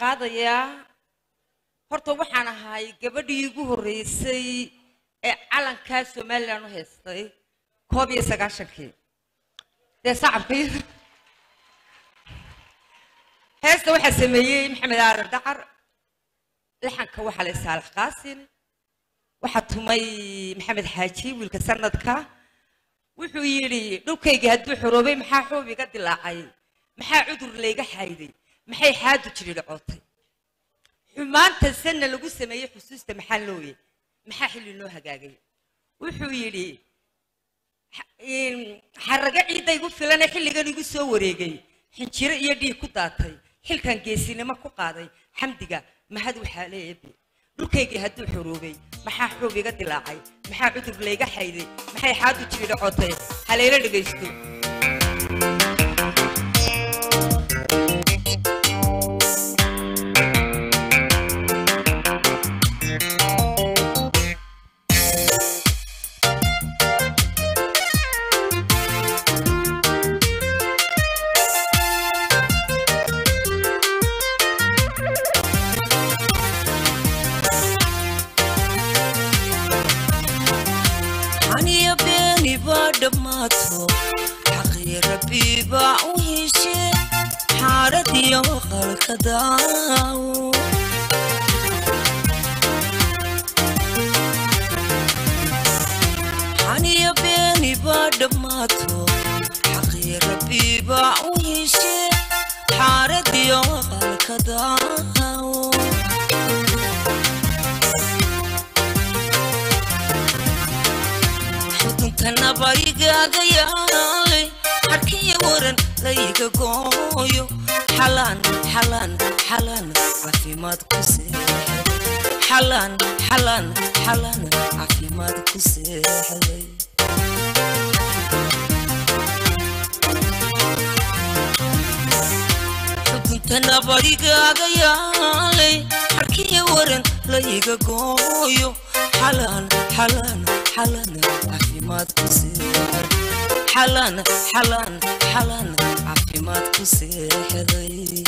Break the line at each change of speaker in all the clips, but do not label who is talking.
qaadayaa horta waxaan ahay gabadhii ugu horeysay ee calanka Soomaaliland u heestay 19 de sacabkii heesta waxa sameeyay Maxamed Aarar Dacar laxanka waxa la Saalax Qaasin waxa tumay Maxamed Xaaji wiilka sanadka wuxuu yiri dhulkayga haduu xoroobay maxaa xubiga dilaacay maxaa cudur leega xayday maxay xaadu jiri dhacotay xumaanta sanna lagu sameeyay xusuusta maxaa looyay maxaa xilli loo hagaagay wuxuu yiri xaraga ciidaygu filan xilligan igu soo wareegay xinjiro iyo dhiig ku daatay xilkan geesinimo ku qaaday xamdiga mahad waxa leeyahay dhulkayga haduu xoroobay maxaa xubiga dilaacay maxaa cudur leega xayday maxay xaadu jiri dhacotay haleelo dhageysto
داو حني بيني بعد ما تو حقي ربي بعويشي حاردي وقلك داو حضنتنا بريقا قيالي حركي ورن ليك قويو حلان حلان حلان عفيمات كسي حلان حلان حلان عفيمات كسي حضنتنا بريقا قيالي حركي ورن ليك قويو حلان حلان حلان عفيمات كسي حلان حلان حلان عفيمات كسي حذي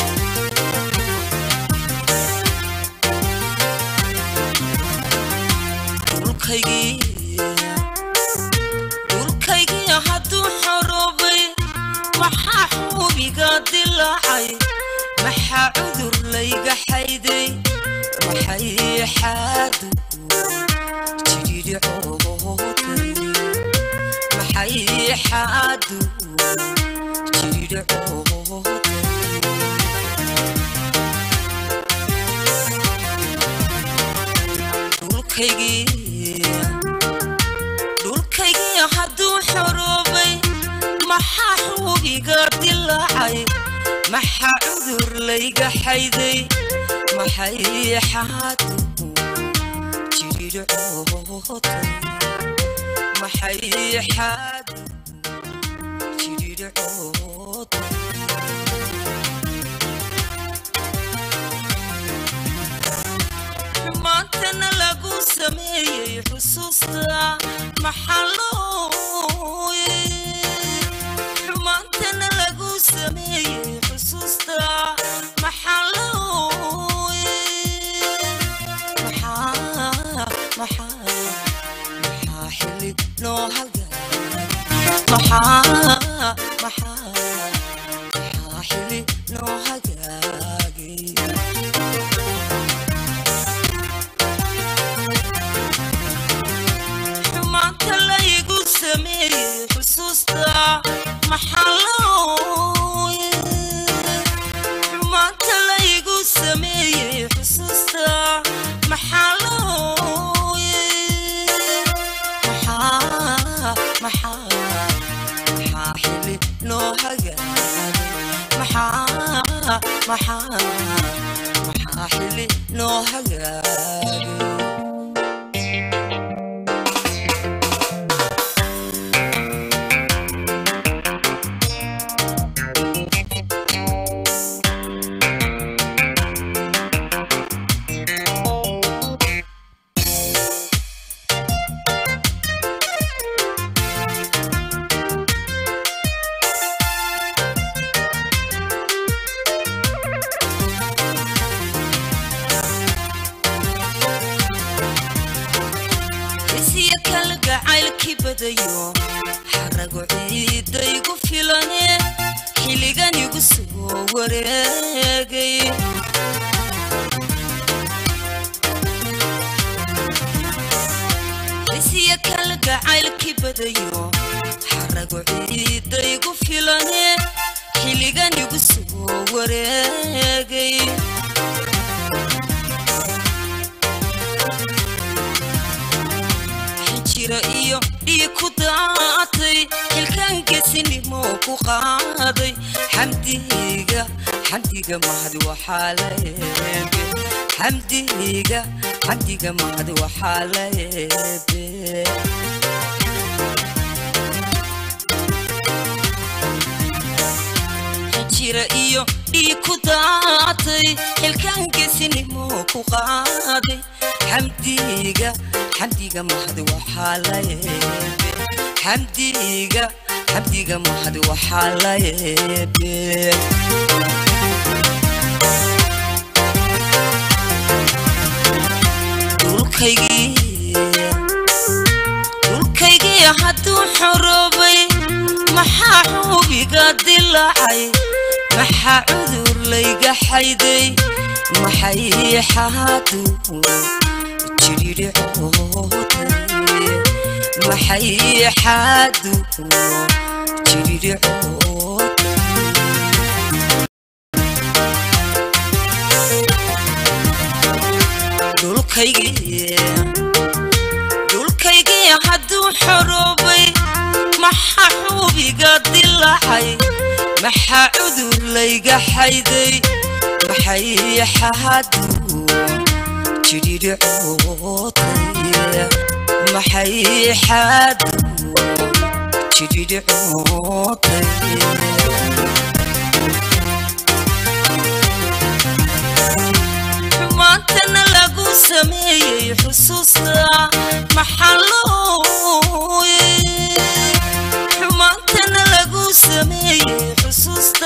دولكيجي هادو حروبي محا حوبي قاد اللعي محا عذر ليقا حيدي محي حادو جديد عوضي محي حادو جديد عوضي دولكيجي هادو حروبي محا حوبي قاد اللعي محا عذر ليقا حيدي محي حادو جديد عوضي محي حادو جديد عوضي ما انتنا لقو سمية حسوستا محلوي ما انتنا لقو سمية حسوستا محلوي محا حلي نوها محا حلي نوها حسوستا محلوي ما تلاقوا سمية حسوستا محلوي محا حلي نوها محا حلي نوها jacaylkii badayo xarago ciidaygu filane xilligan igu soo wareegay isiya kala jacaylkii badayo xarago ciidaygu filane xilligan igu soo wareegay jira iyo dhiiku daatay xilkan geesinimo ku qaaday xamdiga mahad waxaa leebe xamdiga mahad waxaa leebe jira iyo dhiiku daatay xilkan geesinimo ku qaaday xamdiga mahad waxaa leebe xamdiga mahad waxaa leebe dhulkaygii hadduu xoroobay maxaa xubiga dilaacay maxaa cudur layga xayday maxay xaadu maxay xaadu jirircood dhulkaygii hadduu xoroobay maxaa xubiga dilaacay maxaa cudur layga xayday maxay xaadu jirircood maxay xaadu jirircood xumaantana lagu sameeyey xusuusta maxalooye xumaantana lagu sameeyey xusuusta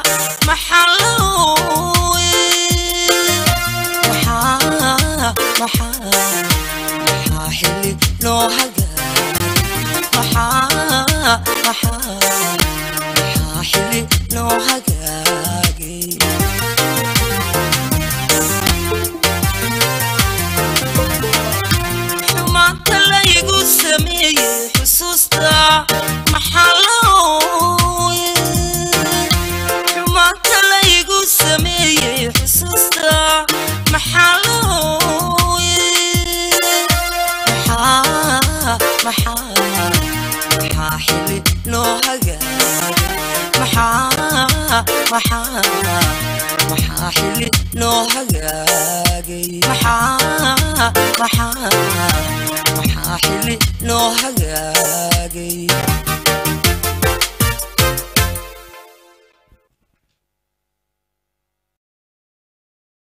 maxalooye maxaa xilli noo maxaa xilli noo hagaagay xumaanta laygu sameeyey xusuusta maxalooye xumaanta laygu sameeyey xusuusta maxalooye maxaa xilli noo hagaagay maxaa xilli noo hagaagay maxaa xilli noo hagaagay